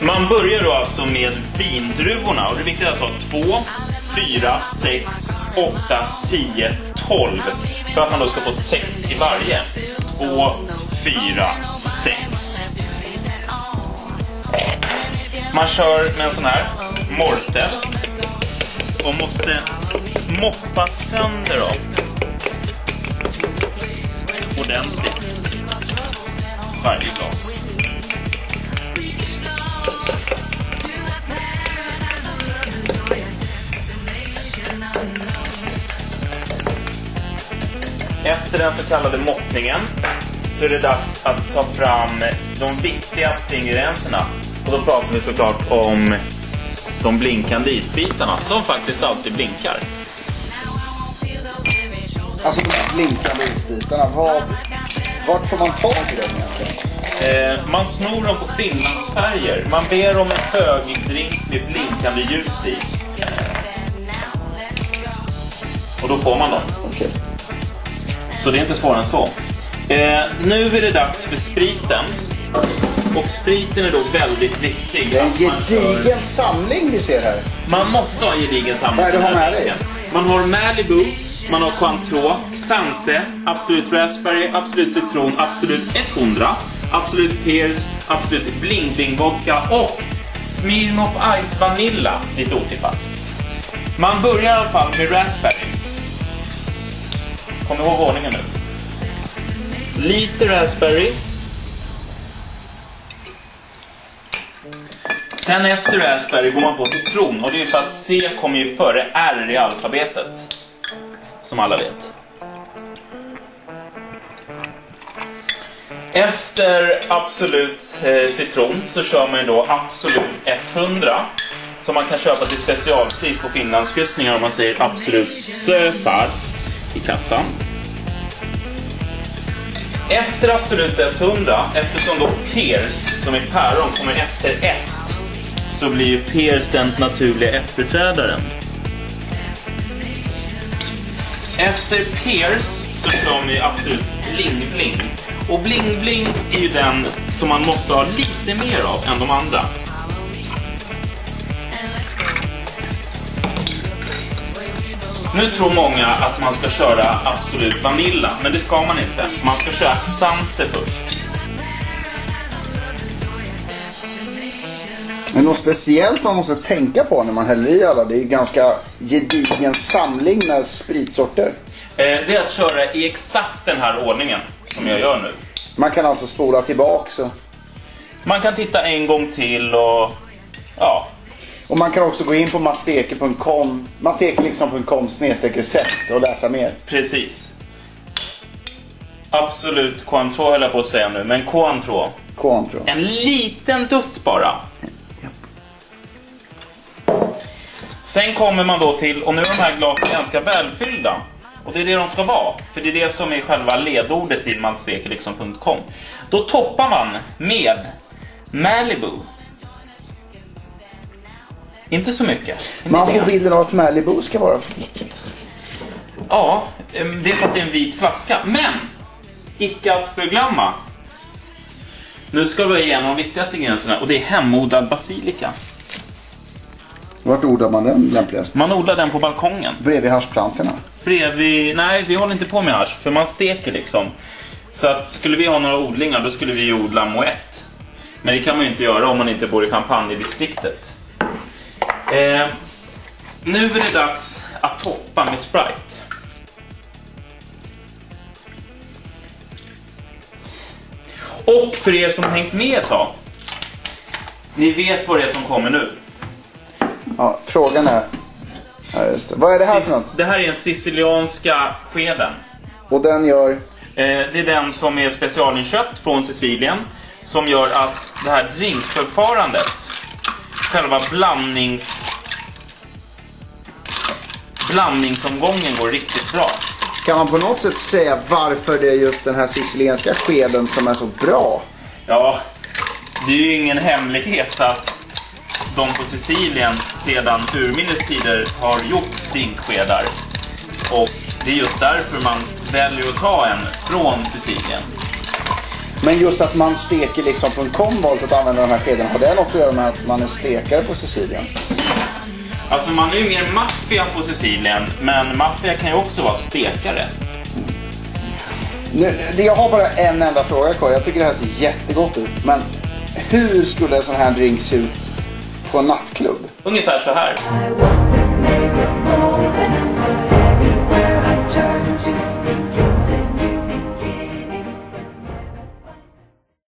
Man börjar då alltså med vindruvorna och det är viktigt att ha 2, 4, 6, 8, 10, 12 för att man då ska få 6 i varje. 2, 4, 6. Man kör med en sån här mortel och måste moppa sönder dem ordentligt varje glas. Efter den så kallade mottningen så är det dags att ta fram de viktigaste ingredienserna. Och då pratar vi såklart om de blinkande isbitarna som faktiskt alltid blinkar. Alltså de blinkande isbitarna, vart får man tag i dem egentligen? Man snor dem på Finlandsfärger. Man ber om en hög drink med blinkande ljus i. Och då får man dem. Okej. Så det är inte svårare än så. Nu är det dags för spriten. Och spriten är då väldigt viktig. Det är en gedigen samling vi ser här. Man måste ha en gedigen samling. Vad är det du har med dig? Man har Malibu, man har Cointreau, Xante, Absolut Raspberry, Absolut Citron, Absolut 100, Absolut Pears, Absolut Bling Bling Vodka och Smirnoff Ice Vanilla. Lite otippat. Man börjar i alla fall med Raspberry. Kom ihåg ordningen nu. Lite Raspberry. Sen efter Raspberry går man på citron. Och det är för att C kommer ju före R i alfabetet. Som alla vet. Efter Absolut citron så kör man ju då Absolut 100. Som man kan köpa till specialpris på Finlandskryssningar om man säger Absolut Söfart i kassan. Efter Absolut 100, eftersom då Pears som är päron kommer efter 1, så blir ju Pears den naturliga efterträdaren. Efter Pears så kör vi Absolut Bling Bling. Och Bling Bling är ju den som man måste ha lite mer av än de andra. Nu tror många att man ska köra Absolut Vanilla, men det ska man inte. Man ska köra Xante först. Men något speciellt man måste tänka på när man häller i alla, det är ju ganska gedigen samling med spritsorter. Det är att köra i exakt den här ordningen som jag gör nu. Man kan alltså spola tillbaka så. Man kan titta en gång till och ja. Och man kan också gå in på masteke.com, masteke.com/recept och läsa mer. Precis. Absolut Cointreau höll jag på att säga nu, men Cointreau. En liten dutt bara. Sen kommer man då till, och nu är de här glasen ganska välfyllda. Och det är det de ska vara, för det är det som är själva ledordet i masteke.com. Då toppar man med Malibu. Inte så mycket. Man får bilden av att Malibu ska vara vitt. Ja, det är för att det är en vit flaska. Men, icke att förglömma. Nu ska vi igenom de viktigaste ingredienserna. Och det är hemodlad basilika. Vart odlar man den lämpligast? Man odlar den på balkongen. Bredvid haschplantorna? Nej, vi håller inte på med hasch. För man steker liksom. Så att skulle vi ha några odlingar, då skulle vi odla moët. Men det kan man ju inte göra om man inte bor i Champagne-distriktet. Nu är det dags att toppa med Sprite. Och för er som hängt med ett tag, ni vet vad det är som kommer nu. Ja, frågan är... Ja, just det. Vad är det här för något? Det här är den sicilianska skeden. Och den gör... Det är den som är specialinköpt från Sicilien. Som gör att det här drinkförfarandet, själva blandningsomgången går riktigt bra. Kan man på något sätt säga varför det är just den här sicilianska skeden som är så bra? Ja, det är ju ingen hemlighet att de på Sicilien sedan urminnes tider har gjort drinkskedar. Och det är just därför man väljer att ta en från Sicilien. Men just att man steker liksom från kom valt att använda de här skedena, har det något att göra med att man är stekare på Sicilien? Alltså man är ju mer maffia på Sicilien, men maffia kan ju också vara stekare. Jag har bara en enda fråga kvar. Jag tycker det här ser jättegott ut. Men hur skulle en sån här drink se ut på en nattklubb? Ungefär så här.